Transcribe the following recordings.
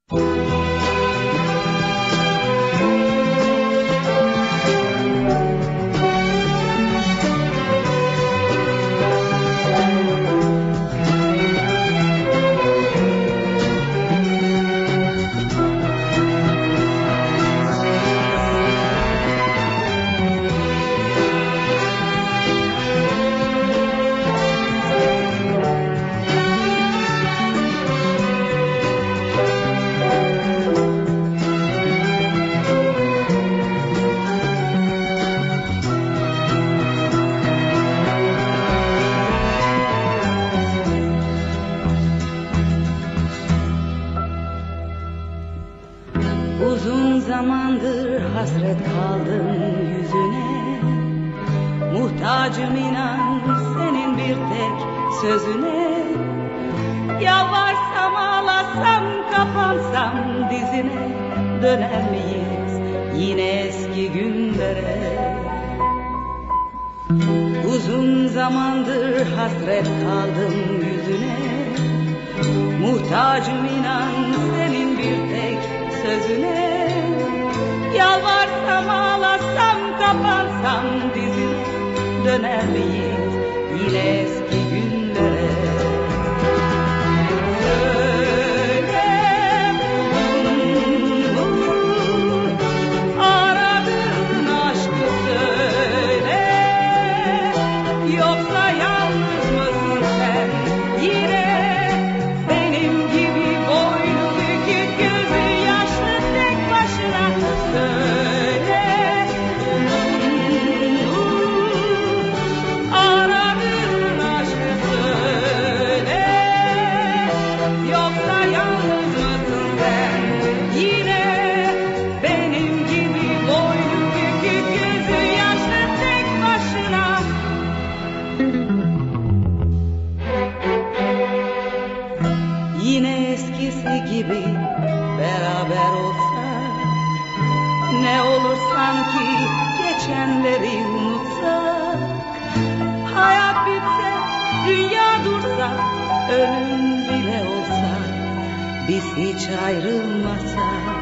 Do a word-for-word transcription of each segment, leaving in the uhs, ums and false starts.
Uzun zamandır hasret kaldım yüzüne, muhtacım inan senin bir tek sözüne. Yalvarsam, ağlasam, kapansam dizine, döner miyiz yine eski günlere? Uzun zamandır hasret kaldım yüzüne, muhtacım inan senin bir tek sözüne. Yalvarsam, ağlasam, kapansam dizine, döner miyiz yine eski günlere? Söyle buldun mu aradığın aşkı, söyle, yoksa yalnız mısın sen yine? Benim gibi boynu bükük, gözü yaşlı, tek başına. Söyle aradığın aşkı, söyle, yoksa yalnız mısın sen yine? Benim gibi boynu bükük, gözü yaşlı, tek başına. Yine eskisi gibi beraber olsak, ne olur sanki geçenleri unutsak. Hayat bitse, dünya dursa, ölüm bile olsa, biz hiç ayrılmasak.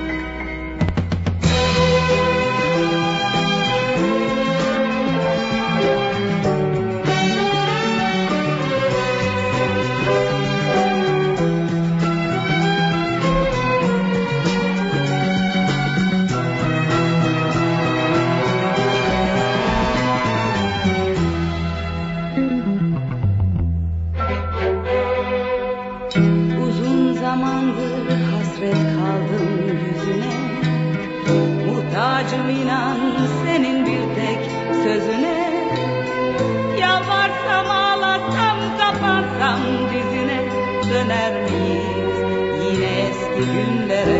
Uzun zamandır hasret kaldım yüzüne, muhtacım inan senin bir tek sözüne. Yalvarsam, ağlasam, kapansam dizine, döner miyiz yine eski günlere?